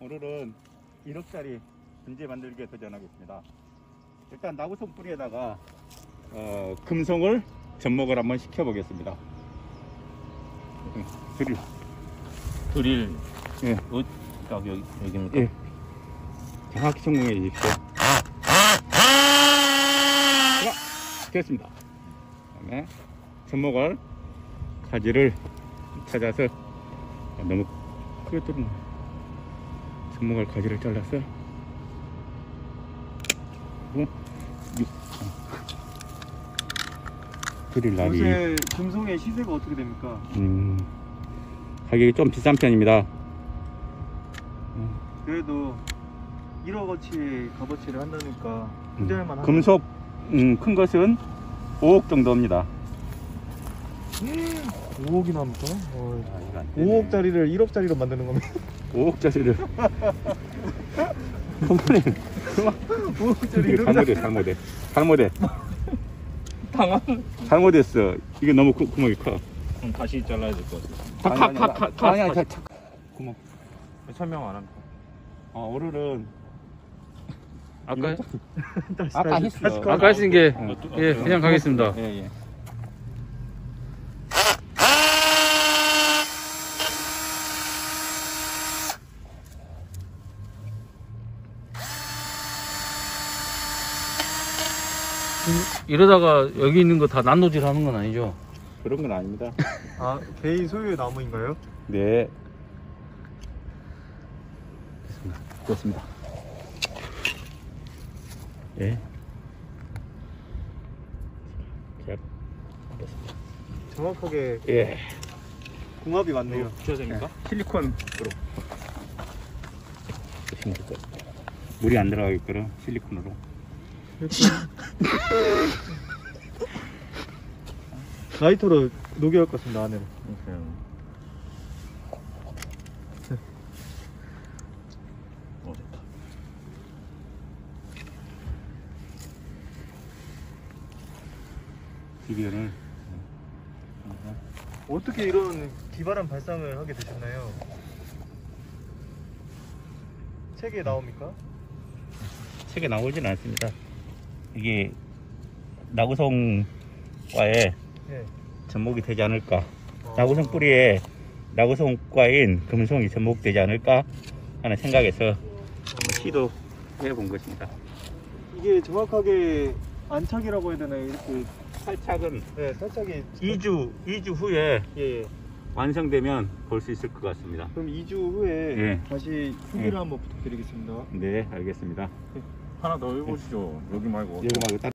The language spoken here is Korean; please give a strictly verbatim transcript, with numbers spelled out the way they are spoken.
오늘은 일억짜리 분재 만들기에 도전하겠습니다. 일단 나구송 뿌리에다가 어, 금송을 접목을 한번 시켜보겠습니다. 드릴. 드릴. 예. 어, 딱 여기, 여기입니까? 예. 정확히 성공해 주십시오. 자, 됐습니다. 그다음에 접목을 가지를 찾아서 너무 크게 뚫은 접목할 가지를 잘라서 어? 드릴 날이 요새 금송의 시세가 어떻게 됩니까? 음, 가격이 좀 비싼 편입니다. 그래도 일억어치 값어치를 한다니까 투자할만 하죠. 금속 음, 큰 것은 오억 정도입니다. 오억이나 합니까? 어, 아, 이거 안 되네. 오억짜리를 일억짜리로 만드는 겁니다. 오억짜리를 컴퍼니는 오억짜리 잘못해 잘못해 잘못해 당황. 잘못했어. 이게 너무 구, 구멍이 커. 그럼 다시 잘라야 될 것 같아. 팍팍팍팍 아니 아니 자, 자, 구멍. 설명 안 합니까? 어, 오늘은 아까, 다시, 아까 다시, 했어. 다시 가- 아까 하신 게, 어, 예, 그냥 가겠습니다. 예, 예. 이러다가 여기 있는 거 다 난도질 하는 건 아니죠? 그런 건 아닙니다. 아, 개인 소유의 나무인가요? 네. 됐습니다. 됐습니다. 예. 자, 됐습니다. 정확하게 예. 궁합이 맞네요. 붙여야 됩니까? 실리콘으로. 물이 안 들어가게끔 실리콘으로. 라이터로 녹여할 것 같습니다, 안에를. 그냥. 어, 됐다. 비비언을 어떻게 이런 기발한 발상을 하게 되셨나요? 책에 나옵니까? 책에 나오진 않습니다. 이게 나구송과에 예. 접목이 되지 않을까. 어. 나구송 뿌리에 나구송과인 금송이 접목되지 않을까 하는 생각에서 시도해 본 것입니다. 이게 정확하게 안착이라고 해야 되나요? 이렇게 살짝은 네, 살짝이 이 주, 이 주 후에 예, 예. 완성되면 볼 수 있을 것 같습니다. 그럼 이 주 후에 예. 다시 후기를 예. 한번 부탁드리겠습니다. 네, 알겠습니다. 하나 더 해보시죠. 여기 말고. 여기 말고